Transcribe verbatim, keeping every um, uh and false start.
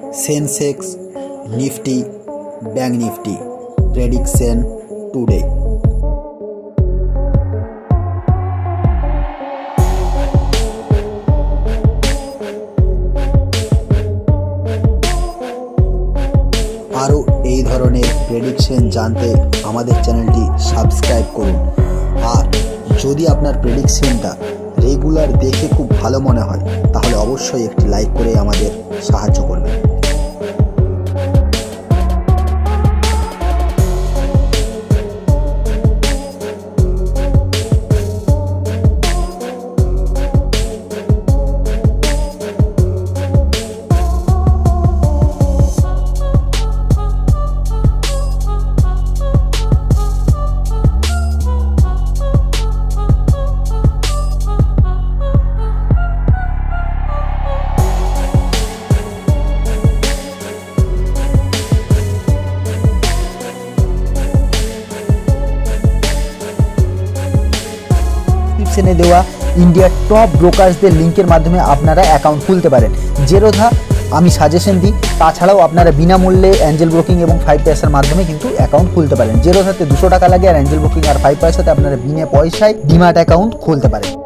Sensex, Nifty, bank Nifty prediction today. আরও এই ধরনের প্রেডিকশন জানতে আমাদের চ্যানেলটি সাবস্ক্রাইব করুন। আর যদি আপনার প্রেডিকশনটা রেগুলার দেখে খুব ভালো মনে হয় তাহলে অবশ্যই একটি লাইক করে আমাদের সাহায্য করবেন। ডিসক্রিপশনে দেওয়া ইন্ডিয়ার টপ ব্রোকার্সদের লিঙ্কের মাধ্যমে আপনারা অ্যাকাউন্ট খুলতে পারেন। জেরোধা আমি সাজেশন দিই, তাছাড়াও আপনারা বিনামূল্যে অ্যাঞ্জেল ব্রোকিং এবং ফাইভ পয়সার মাধ্যমে কিন্তু অ্যাকাউন্ট খুলতে পারেন। জেরোধাতে দুশো টাকা লাগে আর অ্যাঞ্জেল ব্রোকিং আর ফাইভ পয়সাতে আপনারা বিনা পয়সায় ডিম্যাট অ্যাকাউন্ট খুলতে পারেন।